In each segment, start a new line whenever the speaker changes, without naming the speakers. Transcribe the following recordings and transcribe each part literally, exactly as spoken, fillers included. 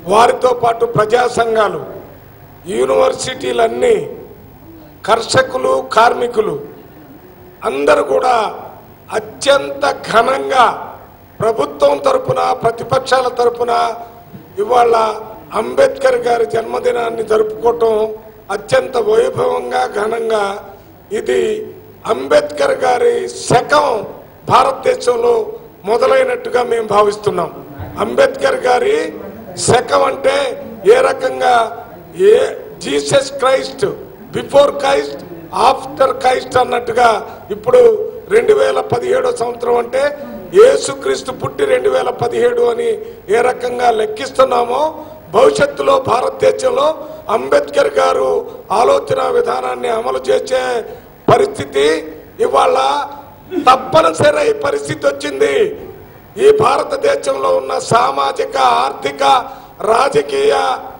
వారితో పాటు ప్రజా సంఘాలు, యూనివర్సిటీలన్నీ, కర్షకులు, కార్మికులు అందరూ కూడా అత్యంత ఘనంగా ప్రభుత్వం తరపున, ప్రతిపక్షాల తరపున ఇవాళ అంబేద్కర్ గారి జన్మదినాన్ని జరుపుకోవటం అత్యంత వైభవంగా, ఘనంగా. ఇది అంబేద్కర్ గారి శకం భారతదేశంలో మొదలైనట్టుగా మేము భావిస్తున్నాం. అంబేద్కర్ గారి శకం అంటే ఏ రకంగా ఏ Jesus Christ, before Christ, after Christ అన్నట్టుగా ఇప్పుడు రెండు వేల పదిహేడో సంవత్సరం అంటే యేసుక్రీస్తు పుట్టి రెండు వేల పదిహేడు అని ఏ రకంగా లెక్కిస్తున్నామో భవిష్యత్తులో భారతదేశంలో అంబేద్కర్ గారు ఆలోచన విధానాన్ని అమలు చేసే పరిస్థితి ఇవాళ తప్పనిసరి పరిస్థితి వచ్చింది. ఈ భారతదేశంలో ఉన్న సామాజిక, ఆర్థిక, రాజకీయ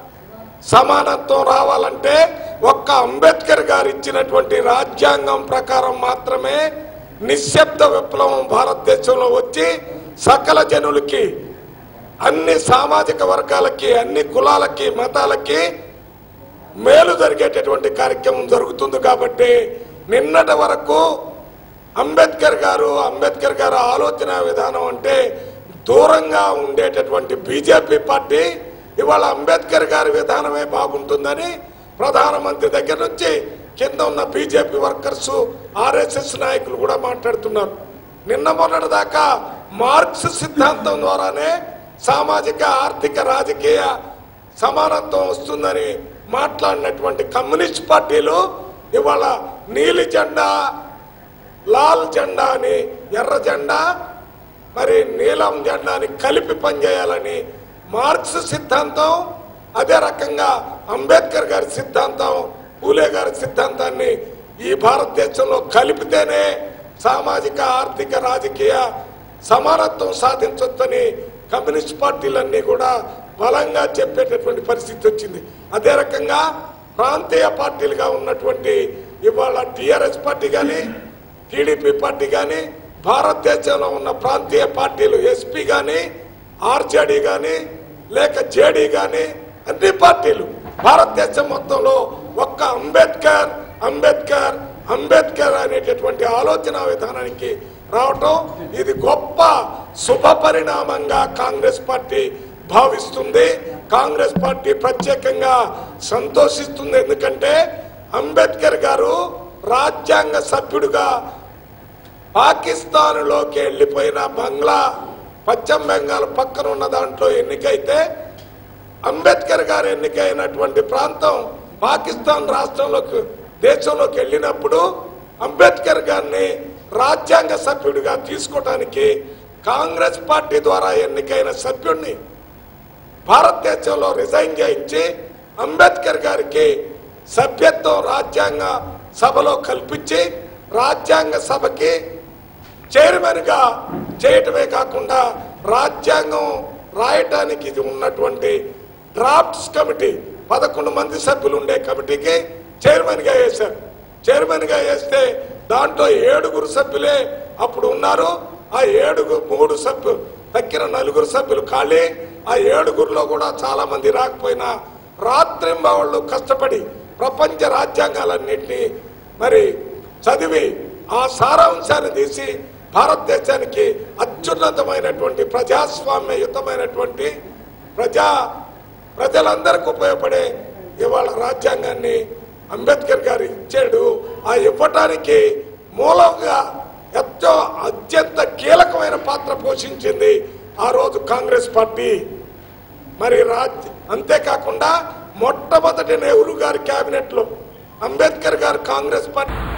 సమానత్వం రావాలంటే ఒక్క అంబేద్కర్ గారు ఇచ్చినటువంటి రాజ్యాంగం ప్రకారం మాత్రమే నిశ్శబ్ద విప్లవం భారతదేశంలో వచ్చి సకల జనులకి, అన్ని సామాజిక వర్గాలకి, అన్ని కులాలకి, మతాలకి మేలు జరిగేటటువంటి కార్యక్రమం జరుగుతుంది. కాబట్టి నిన్నటి వరకు అంబేద్కర్ గారు అంబేద్కర్ గారు ఆలోచన విధానం అంటే దూరంగా ఉండేటటువంటి బీజేపీ పార్టీ ఇవాళ అంబేద్కర్ గారి విధానమే బాగుంటుందని ప్రధానమంత్రి దగ్గర నుంచి కింద ఉన్న బీజేపీ వర్కర్స్, ఆర్ఎస్ఎస్ నాయకులు కూడా మాట్లాడుతున్నారు. నిన్న మొన్నటి దాకా మార్క్స్ సిద్ధాంతం ద్వారానే సామాజిక, ఆర్థిక, రాజకీయ సమానత్వం వస్తుందని మాట్లాడినటువంటి కమ్యూనిస్ట్ పార్టీలు ఇవాళ నీలి జెండా, లాల్ జెండా అని, ఎర్ర జెండా మరి నీలం జెండా అని కలిపి పనిచేయాలని మార్క్స్ సిద్ధాంతం, అదే రకంగా అంబేద్కర్ గారి సిద్ధాంతం, పూలే గారి సిద్ధాంతాన్ని ఈ భారతదేశంలో కలిపితేనే సామాజిక, ఆర్థిక, రాజకీయ సమానత్వం సాధించొచ్చని కమ్యూనిస్ట్ పార్టీలన్నీ కూడా బలంగా చెప్పేటటువంటి పరిస్థితి వచ్చింది. అదే రకంగా ప్రాంతీయ పార్టీలుగా ఉన్నటువంటి ఇవాళ టిఆర్ఎస్ పార్టీ కానీ, టీడీపీ పార్టీ కానీ, భారతదేశంలో ఉన్న ప్రాంతీయ పార్టీలు ఎస్పీ కానీ, ఆర్జేడీ కానీ, లేక జేడీ కానీ, అన్ని పార్టీలు భారతదేశం మొత్తంలో ఒక్క అంబేద్కర్ అంబేద్కర్ అంబేద్కర్ అనేటటువంటి ఆలోచన విధానానికి రావటం ఇది గొప్ప శుభ పరిణామంగా కాంగ్రెస్ పార్టీ భావిస్తుంది. కాంగ్రెస్ పార్టీ ప్రత్యేకంగా సంతోషిస్తుంది. ఎందుకంటే అంబేద్కర్ గారు రాజ్యాంగ సభ్యుడిగా పాకిస్తాన్లోకి వెళ్ళిపోయిన బంగ్లా, పశ్చిమ బెంగాల్ పక్కన ఉన్న దాంట్లో ఎన్నికైతే అంబేద్కర్ గారు ఎన్నికైనటువంటి ప్రాంతం పాకిస్తాన్ రాష్ట్రంలోకి, దేశంలోకి వెళ్ళినప్పుడు అంబేద్కర్ గారిని రాజ్యాంగ సభ్యుడిగా తీసుకోవడానికి కాంగ్రెస్ పార్టీ ద్వారా ఎన్నికైన సభ్యుడిని భారతదేశంలో రిజైన్ చేయించి అంబేద్కర్ గారికి సభ్యత్వం రాజ్యాంగ సభలో కల్పించి రాజ్యాంగ సభకి చైర్మన్ గా చేయటమే కాకుండా రాజ్యాంగం రాయటానికి ఉన్నటువంటి డ్రాఫ్ట్స్ కమిటీ, పదకొండు మంది సభ్యులు ఉండే కమిటీకి చైర్మన్ గా వేశారు. చైర్మన్ గా వేస్తే దాంట్లో ఏడుగురు సభ్యులే అప్పుడు ఉన్నారు. ఆ ఏడుగురు, మూడు సభ్యులు తక్కిన నలుగురు సభ్యులు ఖాళీ. ఆ ఏడుగురులో కూడా చాలా మంది రాకపోయినా రాత్రింబవళ్ళు కష్టపడి ప్రపంచ రాజ్యాంగాలన్నింటినీ మరి చదివి ఆ సారాంశాన్ని తీసి భారతదేశానికి అత్యున్నతమైనటువంటి ప్రజాస్వామ్యయుతమైనటువంటి ప్రజా ప్రజలందరికీ ఉపయోగపడే ఇవాళ రాజ్యాంగాన్ని అంబేద్కర్ గారు ఇచ్చాడు. ఆ ఇవ్వటానికి మూలంగా ఎంతో అత్యంత కీలకమైన పాత్ర పోషించింది ఆ రోజు కాంగ్రెస్ పార్టీ. మరి రాజ్ అంతేకాకుండా మొట్టమొదటి నెహ్రూ గారి క్యాబినెట్ లో అంబేద్కర్ గారు కాంగ్రెస్ పార్టీ